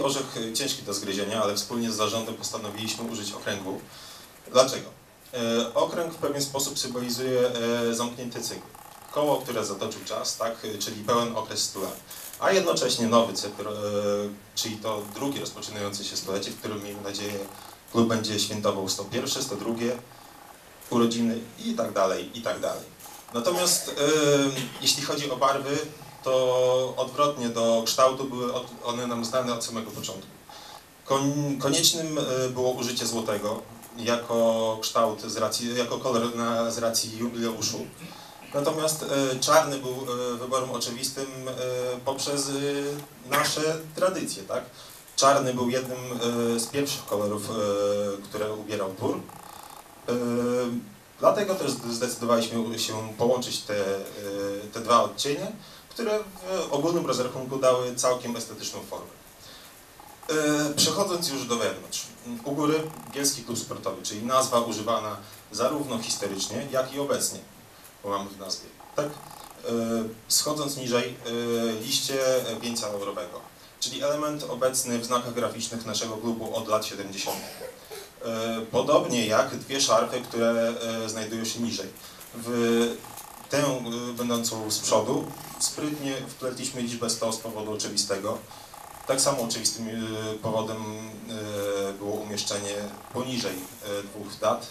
orzech ciężki do zgryzienia, ale wspólnie z zarządem postanowiliśmy użyć okręgu. Dlaczego? Okręg w pewien sposób symbolizuje zamknięty cykl. Koło, które zatoczył czas, tak, czyli pełen okres 100 lat. A jednocześnie nowy cykl, czyli to drugie rozpoczynające się stulecie, w którym miejmy nadzieję klub będzie świętował 101, 102 urodziny i tak dalej, i tak dalej. Natomiast jeśli chodzi o barwy, to odwrotnie do kształtu były one nam znane od samego początku. Koniecznym było użycie złotego jako kształt, jako kolor z racji jubileuszu. Natomiast czarny był wyborem oczywistym poprzez nasze tradycje, tak? Czarny był jednym z pierwszych kolorów, które ubierał Tur. Dlatego też zdecydowaliśmy się połączyć te dwa odcienie, które w ogólnym rozrachunku dały całkiem estetyczną formę. Przechodząc już do wewnątrz. U góry Bielski Klub Sportowy, czyli nazwa używana zarówno historycznie, jak i obecnie, bo mamy w nazwie. Tak? Schodząc niżej, liście wieńca laurowego, czyli element obecny w znakach graficznych naszego klubu od lat 70. Podobnie jak dwie szarfy, które znajdują się niżej. W tę będącą z przodu sprytnie wpletliśmy liczbę 100 z powodu oczywistego. Tak samo oczywistym powodem było umieszczenie poniżej dwóch dat,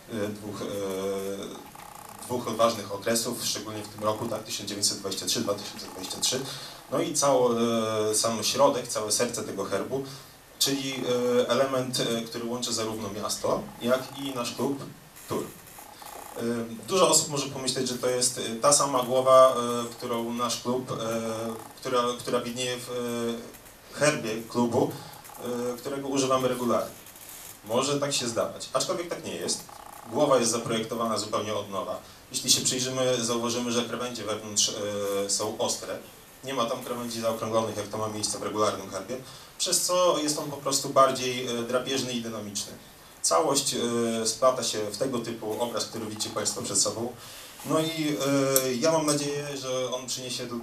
dwóch ważnych okresów, szczególnie w tym roku, tak, 1923-2023. No i sam środek, całe serce tego herbu, czyli element, który łączy zarówno miasto, jak i nasz klub Tur. Dużo osób może pomyśleć, że to jest ta sama głowa, którą nasz klub, która widnieje w herbie klubu, którego używamy regularnie. Może tak się zdawać, aczkolwiek tak nie jest. Głowa jest zaprojektowana zupełnie od nowa. Jeśli się przyjrzymy, zauważymy, że krawędzie wewnątrz są ostre. Nie ma tam krawędzi zaokrąglonych, jak to ma miejsce w regularnym herbie, przez co jest on po prostu bardziej drapieżny i dynamiczny. Całość splata się w tego typu obraz, który widzicie Państwo przed sobą. No i ja mam nadzieję, że on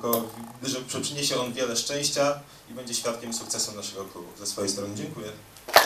przyniesie on wiele szczęścia i będzie świadkiem sukcesu naszego klubu. Ze swojej strony dziękuję.